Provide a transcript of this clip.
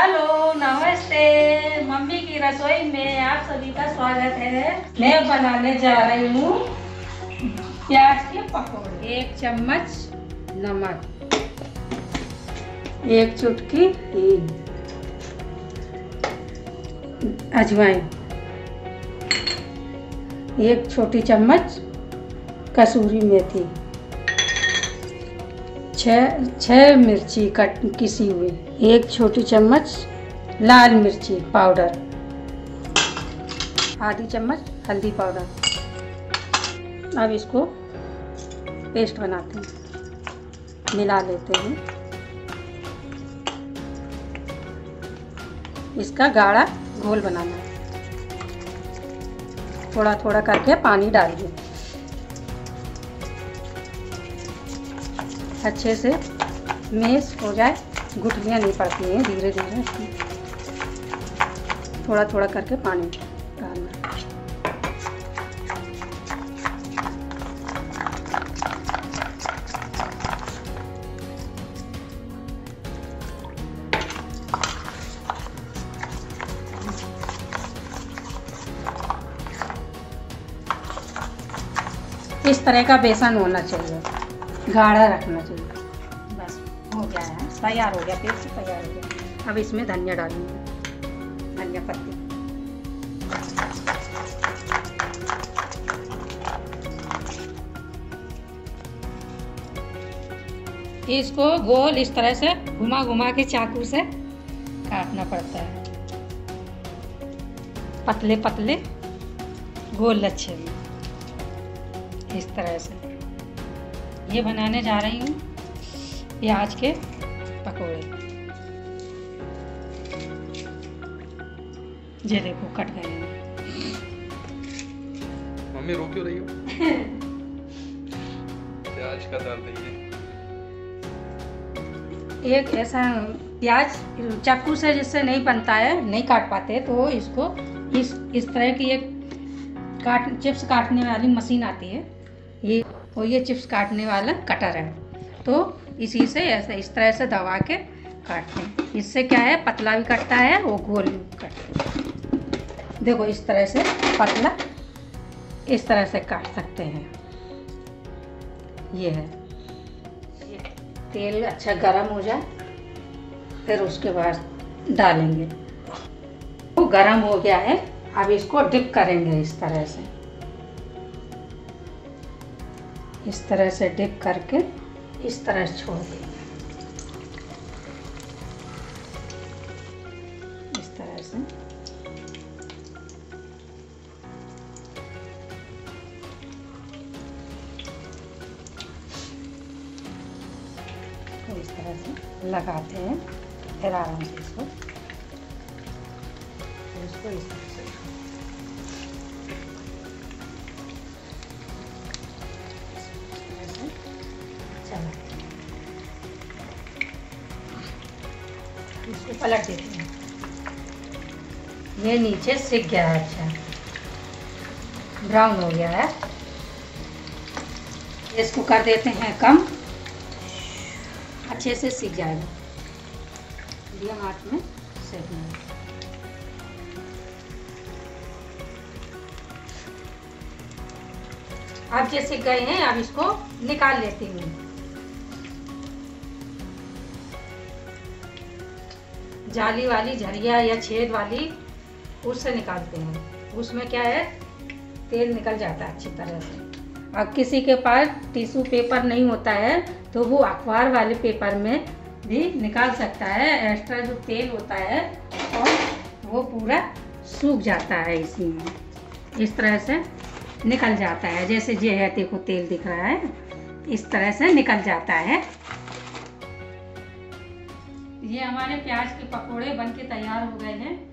Hello नमस्ते। Mummy की रसोई में आप सभी का स्वागत है। मैं बनाने जा रही हूँ प्याज के पकौड़े। 1 चम्मच नमक, 1 चुटकी हींग, अजवाइन, 1 छोटी चम्मच कसूरी मेथी, 6 मिर्ची किसी हुई, 1 छोटी चम्मच लाल मिर्ची पाउडर, आधी चम्मच हल्दी पाउडर। अब इसको पेस्ट बनाते हैं, मिला लेते हैं। इसका गाढ़ा घोल बनाना है। थोड़ा थोड़ा करके पानी डालिए। अच्छे से मैश हो जाए, गुठलियाँ नहीं पड़ती हैं। धीरे धीरे थोड़ा थोड़ा करके पानी डालना। इस तरह का बेसन होना चाहिए, गाढ़ा रखना चाहिए। बस हो गया है, तैयार हो गया, पेस्ट तैयार हो गया। अब इसमें धनिया डालेंगे, धनिया पत्ती, इसको गोल इस तरह से घुमा घुमा के चाकू से काटना पड़ता है, पतले पतले गोल लच्छे में, इस तरह से। ये बनाने जा रही हूँ प्याज के पकोड़े। ये देखो कट गए हैं। मम्मी रो क्यों रही हो? प्याज का दर्द है ये। एक ऐसा प्याज चाकू से जिससे नहीं बनता है, नहीं काट पाते, तो इसको इस तरह की एक चिप्स काटने वाली मशीन आती है। ये चिप्स काटने वाला कटर है, तो इसी से ऐसे इस तरह से दबा के काटते हैं। इससे क्या है, पतला भी कटता है, वो गोल भी कटता है। देखो इस तरह से पतला, इस तरह से काट सकते हैं। ये है। तेल अच्छा गरम हो जाए, फिर उसके बाद डालेंगे। वो गरम हो गया है, अब इसको डिप करेंगे इस तरह से। इस तरह से डिप करके इस तरह से छोड़ देंगे, इस तरह से। तो इस तरह से लगाते हैं, फिर आराम से इसको इस तरह से इसको पलट देते हैं। ये नीचे सिक गया है, अच्छा ब्राउन हो गया है। इसको कर देते हैं कम, अच्छे से सिक जाएगा। मीडियम आंच में सेकना है। अब ये सिक गए हैं, अब इसको निकाल लेती हूँ। जाली वाली झरिया या छेद वाली, उससे निकालते हैं। उसमें क्या है, तेल निकल जाता है अच्छी तरह से। अब किसी के पास टिश्यू पेपर नहीं होता है, तो वो अखबार वाले पेपर में भी निकाल सकता है। एक्स्ट्रा जो तेल होता है और वो पूरा सूख जाता है इसमें, इस तरह से निकल जाता है। जैसे ये है, देखो तेल दिख रहा है, इस तरह से निकल जाता है। ये हमारे प्याज के पकोड़े बनके तैयार हो गए हैं।